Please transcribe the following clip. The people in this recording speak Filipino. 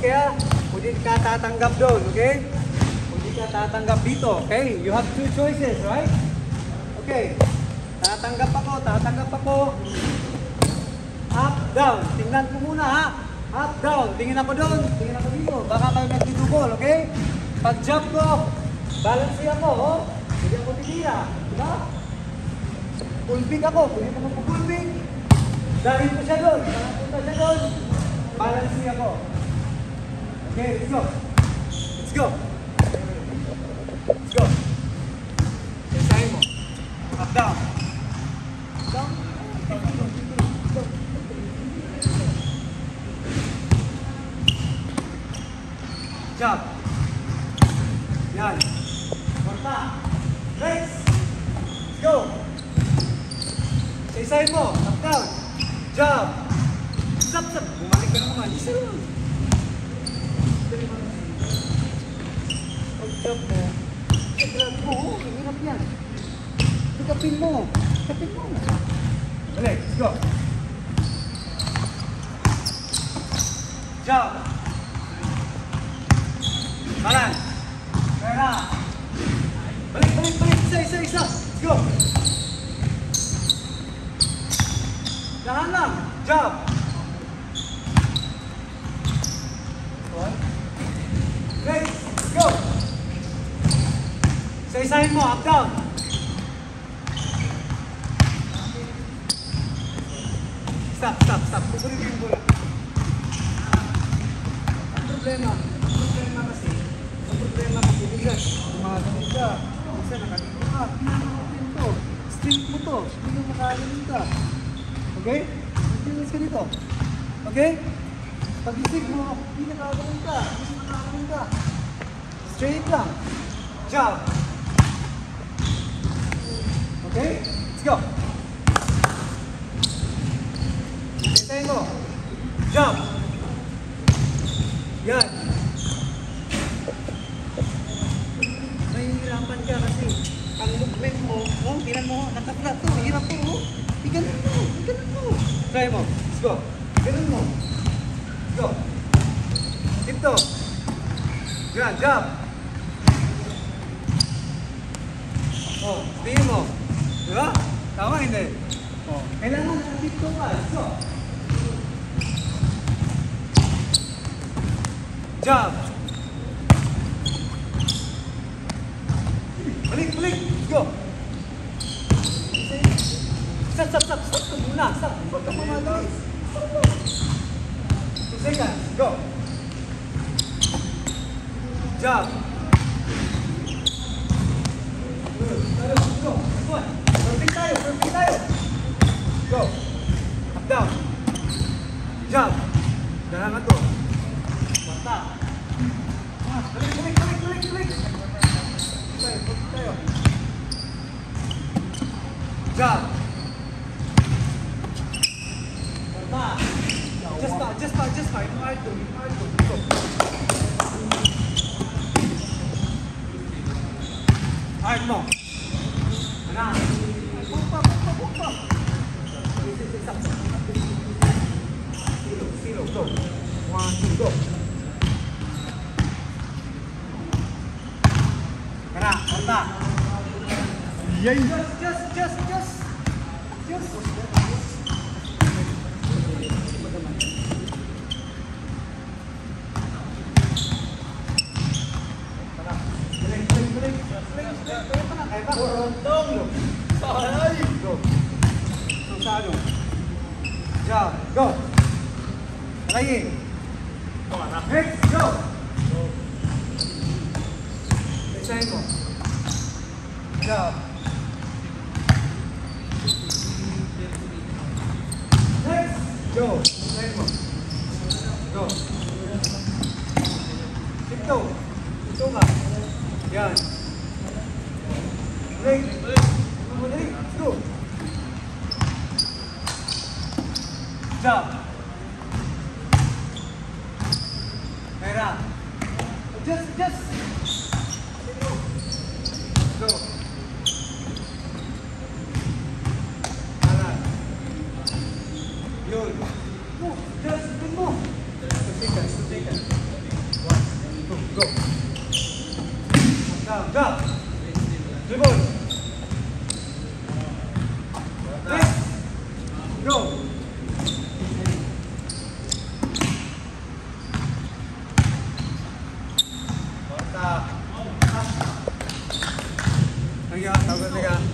Okay ha? Pwede ka tatanggap doon, okay? Pwede ka tatanggap dito, okay? You have two choices, right? Okay. Tatanggap ako. Up, down. Tingnan ko muna ha. Up, down. Tingin ako doon. Tingin ako dito. Baka kayo nagtitubol, okay? Pag jump ko, balance ako, oh. Hindi ako titira. Diba? Pulpig ako. Pwede ko magpupulpig. Dahil ko siya doon. Nakapunta siya doon. Balance ako. Okay, let's go. Let's go. Let's go. Isahin mo. Up, down. Down. Jump. Yan. Konta. Legs. Let's go. Isa-isahin mo. Up, down. Jump. Stop. Bumalik ka naman. Isa lang. Pag-jump mo. Pag-jump mo. Hirap yan. Tikapin mo. Balik. Let's go. Jump. Balan. Pera. Balik. Isa. Let's go. Dahan lang. Jump. Legs. Let's go. Isa-isahin mo. Up, down. Stop. Kukunin mo yung bola. Ang problema kasi, bigas. Umagaling ka. Isa nakadito ka. Pinakasin to. Straight mo to. Hindi mo makagaling ka. Okay? Continuous ka dito. Okay? Pag-isip mo, hindi nakagaling ka. Hindi makagaling ka. Straight lang. Jump. Okay? Let's go. Isayin mo. Jump. Yan. Nahihirapan ka kasi ang movement mo, tinan mo, nakaplat to, hirap to, Ganun mo. Try mo. Let's go. Ganun mo. Let's go. Ito. Yan, jump. Oh, tingin mo. Diba? Tama, hindi? Oh, kailangan nakatito ka. Let's go. Jump. Balik. Let's go. Stop. Muna. Stop. Huwag ka mamadali. 2 seconds. Go. Jump. Go. Perfect tayo. Go. Up, down. Jump. Dahan na to. Basta. Balik. Tayo. Jump. Just pa. Hard to. Go. Hard mo. Ano? Bukpa. Silo. Go. 1, 2, go. Kena. Konta. Yay. Just. Go. Lagi. Next, go. Isahin mo. Jump. Next, go. Isahin mo. Go. Ito ka. Yan. Break. Let's go. Jump. Pera. Just. Go. Kanan. Yun. Move. Just move. 2 seconds. Dribble. Next. Go. Thank you.